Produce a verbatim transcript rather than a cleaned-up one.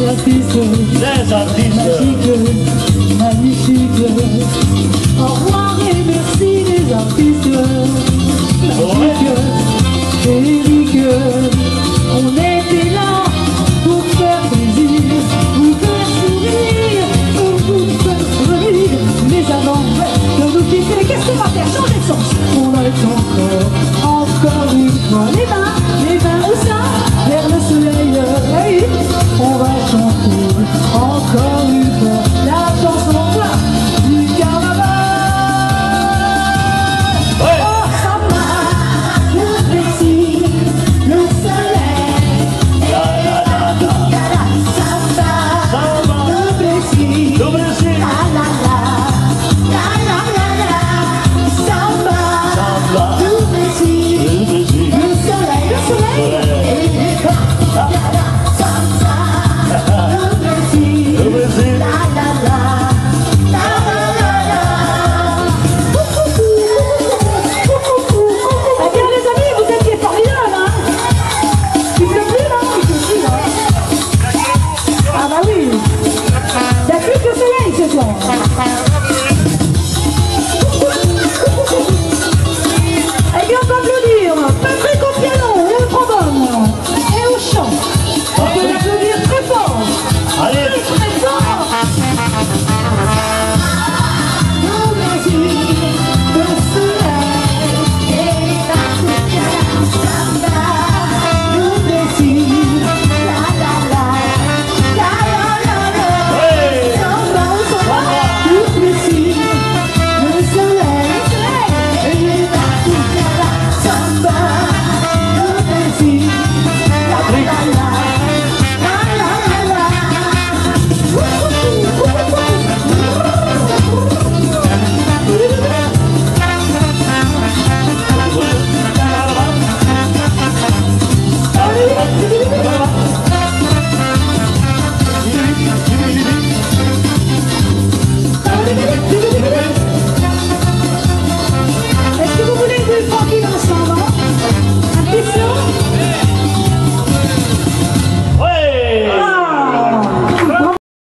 artistes, les artistes magiques, magnifiques. Au revoir et merci les artistes magiques. Eric, on était là pour faire plaisir, vous faire sourire, pour vous faire rire. Mais avant de nous quitter, qu'est-ce qu'on va faire? Changer de sens. On va être encore, encore une fois les mains, les mains où ça, vers le soleil. Hey, on va chanter encore une fois la chanson du carnaval. Ouais. Oh, ça va, le plaisir, le soleil. La, la, la, la. Ça va, Ça va. le plaisir, Le Brésil. la la la, la la la la. Ça va, Ça va. le plaisir, Le Brésil. le soleil, le soleil. Et ça va, le plaisir, Le Brésil. la la la, la la la la. Eh bien les amis, vous étiez formidables, hein. Il pleut plus là, il pleut plus là. Ah bah oui, il n'y a plus que le soleil ce soir.